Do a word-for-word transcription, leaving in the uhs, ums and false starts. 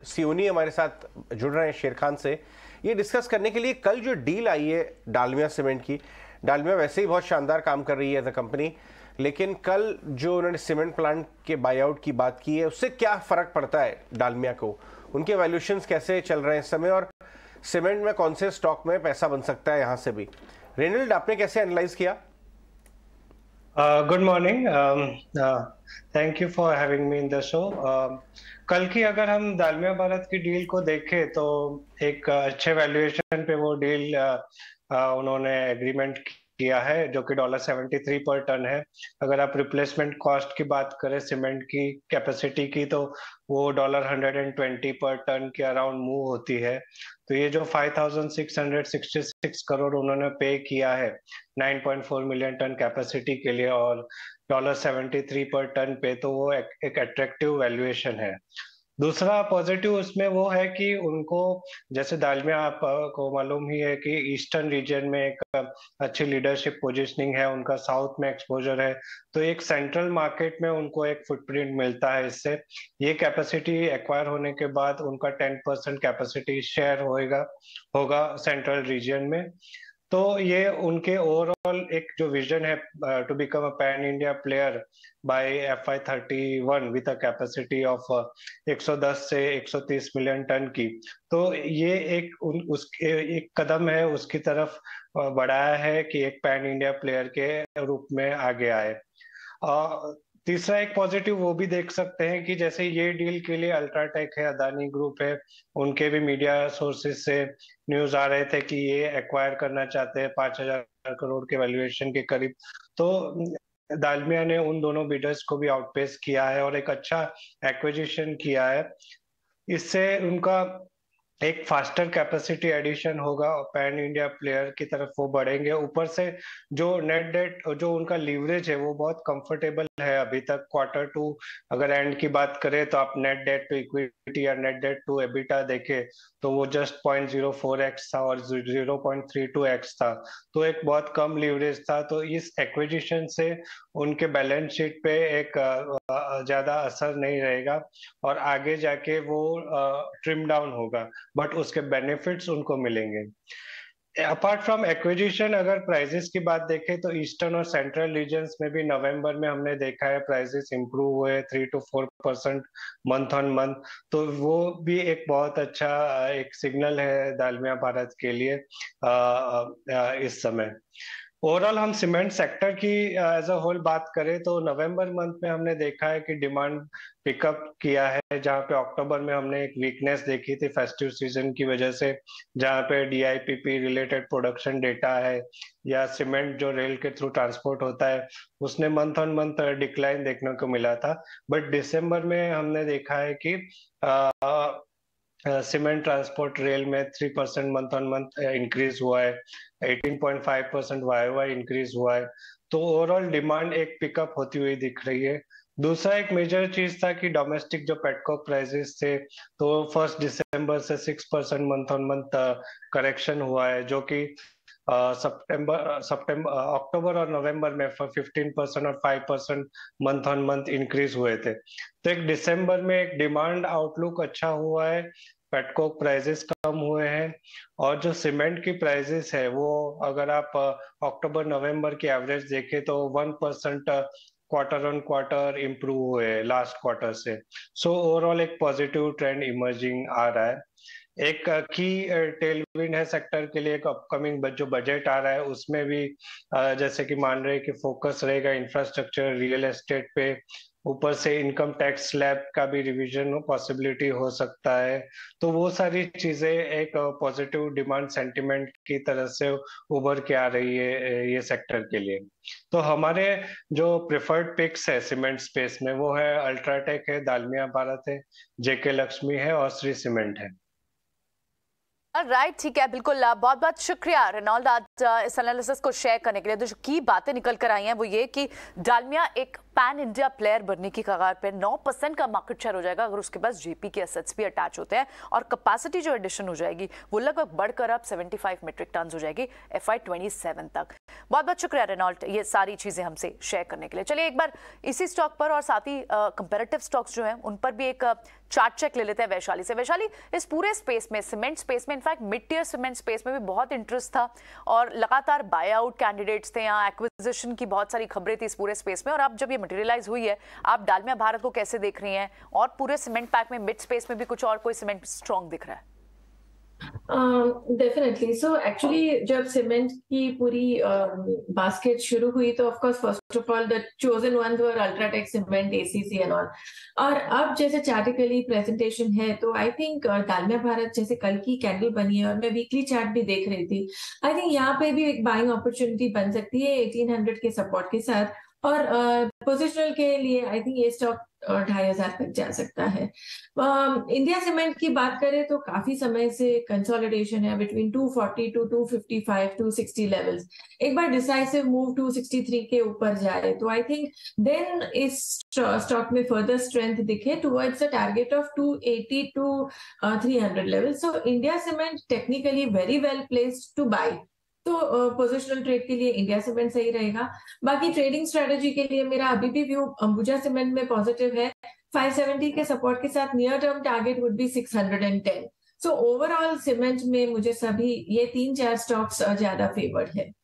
सियोनी हमारे साथ जुड़ रहे हैं शेर खान से, ये डिस्कस करने के लिए कल जो डील आई है डालमिया सीमेंट की। डालमिया वैसे ही बहुत शानदार काम कर रही है एज अ कंपनी, लेकिन कल जो उन्होंने सीमेंट प्लांट के बाई आउट की बात की है, उससे क्या फ़र्क पड़ता है डालमिया को? उनके वैल्यूशंस कैसे चल रहे हैं इस समय, और सीमेंट में कौन से स्टॉक में पैसा बन सकता है यहाँ से भी? रेनल्ड, आपने कैसे एनालाइज किया? Good morning, thank you for having me in the show. कल की अगर हम डालमिया भारत की डील को देखें तो एक अच्छे वैल्यूएशन पे वो डील uh, uh, उन्होंने एग्रीमेंट किया है, जो कि dollar seventy three per ton है। अगर आप रिप्लेसमेंट कॉस्ट की बात करें सीमेंट की कैपेसिटी की, तो वो dollar hundred and twenty per ton के अराउंड मूव होती है। तो ये जो five thousand six hundred sixty six crore उन्होंने पे किया है nine point four million ton capacity के लिए और dollar seventy three per ton पे, तो वो एक, एक अट्रैक्टिव वैल्यूएशन है। दूसरा पॉजिटिव उसमें वो है कि उनको, जैसे डालमिया आपको मालूम ही है कि ईस्टर्न रीजन में एक अच्छी लीडरशिप पोजीशनिंग है, उनका साउथ में एक्सपोजर है, तो एक सेंट्रल मार्केट में उनको एक फुटप्रिंट मिलता है। इससे ये कैपेसिटी एक्वायर होने के बाद उनका टेन परसेंट कैपेसिटी शेयर होएगा होगा सेंट्रल रीजन में। तो ये उनके ओवरऑल एक जो विजन है to become a pan India player by F Y thirty one with a capacity of एक सौ दस से एक सौ तीस मिलियन टन की, तो ये एक उन, उसके एक कदम है उसकी तरफ बढ़ाया है कि एक पैन इंडिया प्लेयर के रूप में आगे आए। तीसरा एक पॉजिटिव वो भी देख सकते हैं कि जैसे ये डील के लिए अल्ट्राटेक है, अदानी ग्रुप है, उनके भी मीडिया सोर्सेज से न्यूज आ रहे थे कि ये एक्वायर करना चाहते हैं पांच हजार करोड़ के वैल्यूएशन के करीब। तो डालमिया ने उन दोनों बिडर्स को भी आउटपेस किया है और एक अच्छा एक्विजिशन किया है। इससे उनका एक फास्टर कैपेसिटी एडिशन होगा और पैन इंडिया प्लेयर की तरफ वो बढ़ेंगे। ऊपर से जो नेट डेट, जो उनका लीवरेज है वो बहुत कंफर्टेबल है अभी तक। क्वार्टर टू अगर एंड की बात करें तो आप नेट डेट टू इक्विटी या नेट डेट टू एबिटा देखें तो वो just point zero four x था और zero point three two x था, तो एक बहुत कम लीवरेज था। तो इस एक्विजिशन से उनके बैलेंस शीट पे एक ज्यादा असर नहीं रहेगा और आगे जाके वो ट्रिम डाउन होगा, बट उसके बेनिफिट्स उनको मिलेंगे। अपार्ट फ्रॉम एक्विजिशन, अगर प्राइसेस की बात देखें तो ईस्टर्न और सेंट्रल रीजन्स में भी नवंबर में हमने देखा है प्राइसेस इंप्रूव हुए three to four percent month on month, तो वो भी एक बहुत अच्छा एक सिग्नल है डालमिया भारत के लिए आ, आ, इस समय। ओवरऑल हम सीमेंट सेक्टर की एज अ होल बात करें तो नवंबर मंथ में हमने देखा है कि डिमांड पिकअप किया है, जहां पे अक्टूबर में हमने एक वीकनेस देखी थी फेस्टिव सीजन की वजह से, जहां पे D I P P related production data है या सीमेंट जो रेल के थ्रू ट्रांसपोर्ट होता है उसने मंथ ऑन मंथ डिक्लाइन देखने को मिला था। बट दिसंबर में हमने देखा है कि आ, सीमेंट ट्रांसपोर्ट रेल में three percent month on month increase हुआ है, eighteen point five percent Y Y increase हुआ है। तो ओवरऑल डिमांड एक पिकअप होती हुई दिख रही है। दूसरा एक मेजर चीज था कि डोमेस्टिक जो पेटकोक प्राइसेस थे तो फर्स्ट दिसंबर से six percent month on month correction हुआ है, जो कि सितंबर सितंबर अक्टूबर और नवंबर में फिफ्टीन परसेंट और five percent month on month increase हुए थे। तो एक दिसंबर में एक डिमांड आउटलुक अच्छा हुआ है, पेटकोक प्राइसेस कम हुए हैं और जो सीमेंट की प्राइसेस है वो अगर आप अक्टूबर नवंबर की एवरेज देखें तो one percent quarter on quarter improve हुए लास्ट क्वार्टर से। सो ओवरऑल एक पॉजिटिव ट्रेंड इमर्जिंग आ रहा है। एक की टेलविंड है सेक्टर के लिए, एक अपकमिंग जो बजट आ रहा है उसमें भी जैसे कि मान रहे कि फोकस रहेगा इंफ्रास्ट्रक्चर, रियल एस्टेट पे, ऊपर से इनकम टैक्स स्लैब का भी रिवीजन पॉसिबिलिटी हो सकता है। तो वो सारी चीजें एक पॉजिटिव डिमांड सेंटिमेंट की तरह से उभर के आ रही है ये सेक्टर के लिए। तो हमारे जो प्रेफर्ड पिक्स है सीमेंट स्पेस में वो है अल्ट्राटेक है, डालमिया भारत है, जेके लक्ष्मी है और श्री सीमेंट है। राइट, ठीक है, बिल्कुल। बहुत बहुत शुक्रिया रेनॉल्ड आज इस एनालिसिस को शेयर करने के लिए। तो जो की बातें निकल कर आई हैं वो ये कि डालमिया एक पैन इंडिया प्लेयर बनने की कगार पे नौ परसेंट का मार्केट शेयर हो जाएगा अगर उसके पास जेपी के एसेट्स भी अटैच होते हैं, और कैपेसिटी जो एडिशन हो जाएगी वो लगभग बढ़कर अब पचहत्तर मेट्रिक टन हो जाएगी एफ आई ट्वेंटी सेवन तक। बहुत बहुत शुक्रिया रेनॉल्ट ये सारी चीजें हमसे शेयर करने के लिए। चलिए एक बार इसी स्टॉक पर और साथ ही कंपैरेटिव स्टॉक्स जो हैं उन पर भी एक चार्ट चेक ले लेते हैं वैशाली से। वैशाली, इस पूरे स्पेस में, सीमेंट स्पेस में, in fact mid tier cement space में भी बहुत इंटरेस्ट था और लगातार बाय आउट कैंडिडेट्स थे, यहाँ एक्विजिशन की बहुत सारी खबरें थी इस पूरे स्पेस में, और अब जब ये मटेरियलाइज हुई है, आप डालमिया भारत को कैसे देख रही हैं और पूरे सीमेंट पैक में मिड स्पेस में भी कुछ और कोई सीमेंट स्ट्रॉन्ग दिख रहा है? डेफिनेटली सो एक्चुअली जब सीमेंट की पूरी बास्केट uh, शुरू हुई तो of course first of all the chosen ones were UltraTech cement, ACC and all, और अब जैसे चार्टिकली प्रेजेंटेशन है तो आई थिंक डालमिया भारत जैसे कल की कैंडल बनी है और मैं वीकली चार्ट भी देख रही थी, आई थिंक यहाँ पे भी एक बाइंग अपॉर्चुनिटी बन सकती है एटीन हंड्रेड के सपोर्ट के साथ, और पोजिशनल uh, के लिए आई थिंक ये स्टॉक ढाई हजार तक जा सकता है। इंडिया uh, सीमेंट की बात करें तो काफी समय से कंसोलिडेशन है between two forty to two fifty five to sixty levels, एक बार decisive move to sixty three के ऊपर जाए तो आई थिंक देन इस स्टॉक में फर्दर स्ट्रेंथ दिखे towards the target of two eighty to three hundred level. So India cement technically very well placed to buy, तो पोजिशनल uh, ट्रेड के लिए इंडिया सीमेंट सही रहेगा। बाकी ट्रेडिंग स्ट्रेटजी के लिए मेरा अभी भी व्यू अंबुजा सीमेंट में पॉजिटिव है, फाइव सेवेंटी के सपोर्ट के साथ near term target would be six hundred ten. So overall cement में मुझे सभी ये तीन चार स्टॉक्स ज्यादा फेवर्ड है।